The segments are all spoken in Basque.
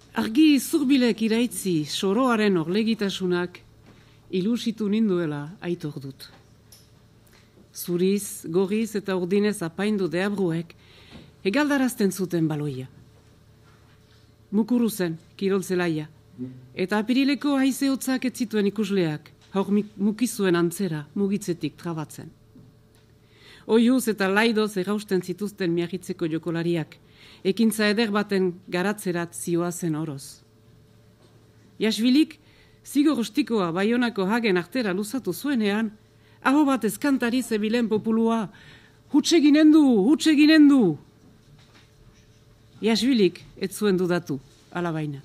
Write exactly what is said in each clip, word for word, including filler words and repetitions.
Argi zurbilek iraitzi soroaren orlegitasunak ilusitu ninduela aitor dut. Zuriz, gorriz eta urdinez apaindu deabruek hegaldarazten zuten baloia. Mukuru zen, kirol zelaia, eta apirileko haize hotzak ez zituen ikusleak, haur mukizuen antzera mugitzetik trabatzen. Oiuz eta laidoz errausten zituzten miagitzeko jokolariak, ekintza eder baten garatzerat zioazen oroz. Jasbilik, zigorostikoa Baionako hagen artera luzatu zuenean, aho bat eskantari zebilen populua, hutse ginen du, hutse ginen du. Jasbilik ez zuen dudatu, alabaina.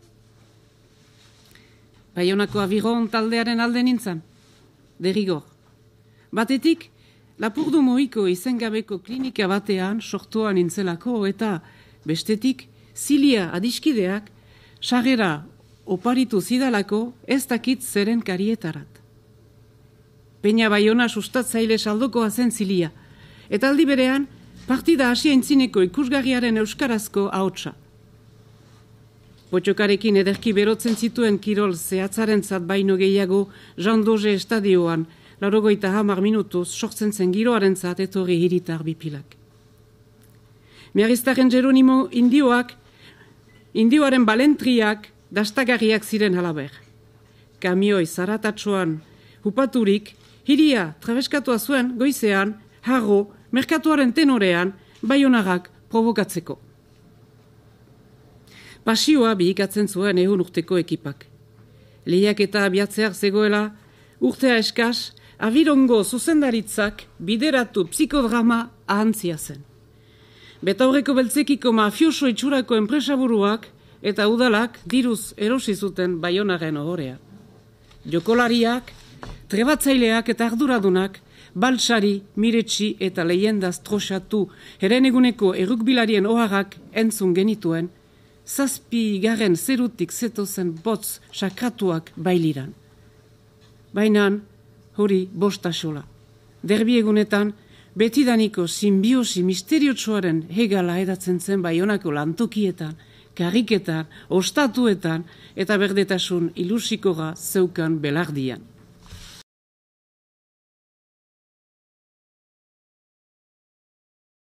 Baionako abiron taldearen alde nintzan, derrigor. Batetik, Lapurdu Mohiko izengabeko klinika batean sortua nintzelako eta bestetik Zilia adiskideak sarrera oparitu zidalako ez dakit zeren karietarat. Peña Baiona sustatzaile saldokoa zen Zilia, eta aldi berean partida hasia intzineko ikusgarriaren euskarazko ahotsa. Potxokarekin ederki berotzen zituen kirol zehatzarentzat baino gehiago Jean Doge estadioan laurogeita hamar minutuz sortzen zen giroarentzat etorri hiritar bipilak. Miagiztaren Jeronimo indioak, indioaren balentriak dastagarriak ziren halaber. Kamioi zaratatxoan hupaturik, hiria trabeskatua zuen goizean, harro, merkatuaren tenorean, Baionarrak provokatzeko. Pasioa bihikatzen zuen ehun urteko ekipak. Lehiak eta abiatzeak zegoela, urtea eskaz, abirongo zuzendaritzak bideratu psikodrama ahantzia zen. Betaurreko beltzekiko mafioso itxurako enpresaburuak eta udalak diruz erosi zuten Baionaren ohorea. Jokolariak, trebatzaileak eta arduradunak, baltsari, miretsi eta leiendaz trosatu hereneguneko errukbilarien oharrak entzun genituen, zazpi garen zerutik zetozen botz sakratuak bailiran. Bainan, hori bostasola. Derbi egunetan, betidaniko simbiosi misteriotsuaren hegala edatzen zen Baionako lantokietan, karriketan, ostatuetan eta berdetasun ilusikora zeukan belardian.